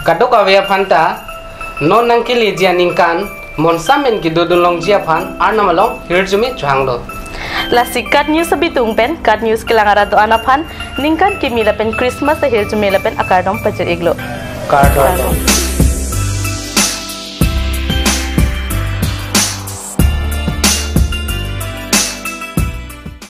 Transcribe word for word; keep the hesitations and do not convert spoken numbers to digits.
kadok awya phanta non nangkili jia ningkan monsamen ki dodulong jia phan arnamalong hirjumi changlo Lasi kat news sabitung pen kat news kilangara do anaphan ningkan kimi lapen Christmas hirjumi lapen akardom pajer iglo kardom